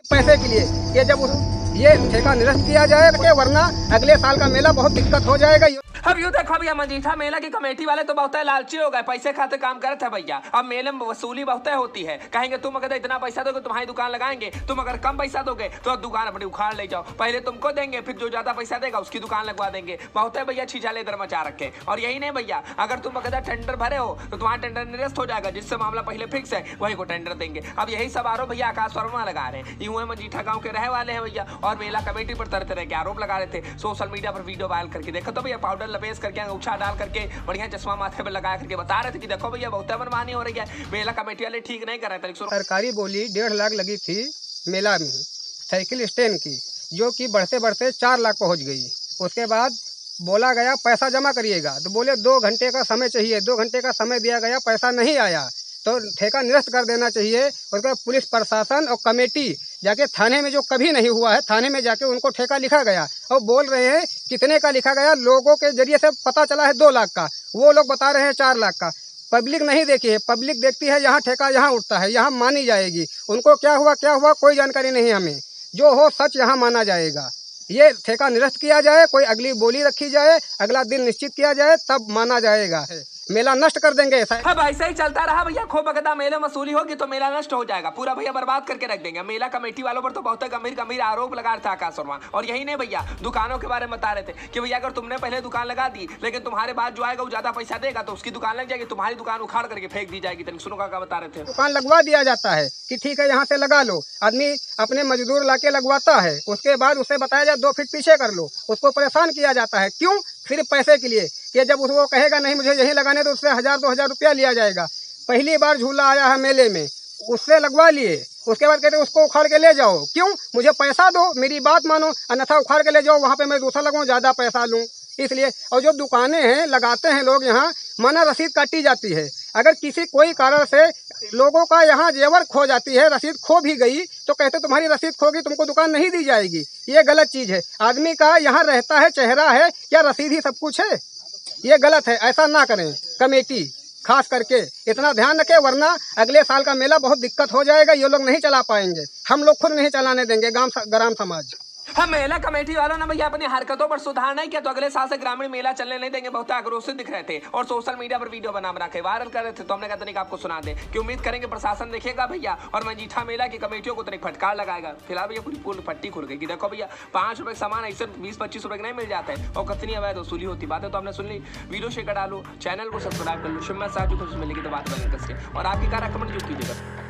पैसे के लिए कि जब ये ठेका निरस्त किया जाए, वरना अगले साल का मेला बहुत दिक्कत हो जाएगा। अब यूँ देखो भैया, मजीठा मेला की कमेटी वाले तो बहुत लालची हो गए, पैसे खाते काम करते हैं भैया। अब मेले में वसूली बहुत होती है, कहेंगे तुम अगर इतना पैसा दोगे तुम्हारी दुकान लगाएंगे, तुम अगर कम पैसा दोगे तो अब दुकान अपनी उखाड़ ले जाओ, पहले तुमको देंगे फिर जो ज्यादा पैसा देगा उसकी दुकान लगवा देंगे। बहुत है भैया छिछाले इधर मचा रखे। और यही नहीं भैया, अगर तुम अगर टेंडर भरे हो तो तुम्हारा टेंडर निरस्त हो जाएगा, जिससे मामला पहले फिक्स है वही को टेंडर देंगे। अब यही सब आरोप भैया आकाश वर्मा लगा रहे हैं। यूं मजीठा गाँव के रहे वाले हैं भैया, और मेला कमेटी पर तरह तरह के आरोप लगा रहे थे। सोशल मीडिया पर वीडियो वायरल करके देखो तो भैया, पाउडर लपेश करके उछा डाल करके बढ़िया चश्मा माथे पर लगा करके बता रहे थे कि देखो भैया बहुत मनमानी हो रही है, मेला कमेटी वाले ठीक नहीं कर रहे थे। सरकारी बोली 1.5 लाख लगी थी मेला में साइकिल स्टैंड की, जो कि बढ़ते बढ़ते 4 लाख पहुंच गई। उसके बाद बोला गया पैसा जमा करिएगा, तो बोले 2 घंटे का समय चाहिए। 2 घंटे का समय दिया गया, पैसा नहीं आया तो ठेका निरस्त कर देना चाहिए। उसके बाद पुलिस प्रशासन और कमेटी जाके थाने में, जो कभी नहीं हुआ है, थाने में जाके उनको ठेका लिखा गया और बोल रहे हैं कितने का लिखा गया। लोगों के जरिए से पता चला है 2 लाख का, वो लोग बता रहे हैं 4 लाख का। पब्लिक नहीं देखी है, पब्लिक देखती है यहाँ ठेका यहाँ उठता है, यहाँ मानी जाएगी। उनको क्या हुआ कोई जानकारी नहीं हमें, जो हो सच यहाँ माना जाएगा। ये ठेका निरस्त किया जाए, कोई अगली बोली रखी जाए, अगला दिन निश्चित किया जाए, तब माना जाएगा। मेला नष्ट कर देंगे ऐसा। अब ऐसा ही चलता रहा भैया, खो बगदा मेले वसूली होगी तो मेला नष्ट हो जाएगा, पूरा भैया बर्बाद करके रख देंगे। मेला कमेटी वालों पर तो बहुत गंभीर आरोप लगा रहा था आकाश वर्मा। और यही नहीं भैया, दुकानों के बारे में बता रहे थे कि भैया अगर तुमने पहले दुकान लगा दी, लेकिन तुम्हारे बाद जो आएगा वो ज्यादा पैसा देगा तो उसकी दुकान लग जाएगी, तुम्हारी दुकान उखाड़ करके फेंक दी जाएगी। तनिक सुनो क्या बता रहे थे। दुकान लगवा दिया जाता है कि ठीक है यहाँ से लगा लो, आदमी अपने मजदूर लाके लगवाता है, उसके बाद उसे बताया जाए 2 फीट पीछे कर लो। उसको परेशान किया जाता है, क्यों? सिर्फ पैसे के लिए कि जब वो कहेगा नहीं मुझे यहीं लगाने तो उससे 1000-2000 रुपया लिया जाएगा। पहली बार झूला आया है मेले में, उससे लगवा लिए, उसके बाद कहते उसको उखाड़ के ले जाओ। क्यों? मुझे पैसा दो, मेरी बात मानो, अन्यथा उखाड़ के ले जाओ, वहाँ पे मैं दूसरा लगाऊँ, ज़्यादा पैसा लूँ इसलिए। और जो दुकानें हैं लगाते हैं लोग, यहाँ माना रसीद काटी जाती है। अगर किसी कोई कारण से लोगों का यहाँ जेवर खो जाती है, रसीद खो भी गई, तो कहते तुम्हारी रसीद खोगी, तुमको दुकान नहीं दी जाएगी। ये गलत चीज़ है। आदमी का यहाँ रहता है, चेहरा है, क्या रसीद ही सब कुछ है? ये गलत है, ऐसा ना करें। कमेटी खास करके इतना ध्यान रखे, वरना अगले साल का मेला बहुत दिक्कत हो जाएगा। ये लोग नहीं चला पाएंगे, हम लोग खुद नहीं चलाने देंगे ग्राम समाज। हम मेला कमेटी वालों ने भैया अपनी हरकतों पर सुधार नहीं किया तो अगले साल से ग्रामीण मेला चलने नहीं देंगे। बहुत आक्रोशित दिख रहे थे और सोशल मीडिया पर वीडियो बना के वायरल कर रहे थे। तो हमने कहा तनिक आपको सुना दे कि उम्मीद करेंगे प्रशासन देखेगा भैया और मजीठा मेला की कमेटियों को तनिक फटकार लगाएगा। फिलहाल भैया पूरी पट्टी खुल गई कि देखो भैया 5 रुपए सामान ऐसे 20-25 रुपए नहीं मिल जाते हैं और कितनी अवैध वसूली होती। बातें तो हमने सुन ली। वीडियो शेयर डालो, चैनल को सब्सक्राइब कर लो, शिमला साहब को मिलेगी तो बात बनेगी। और आपकी कार कमेंट जो कीजिएगा।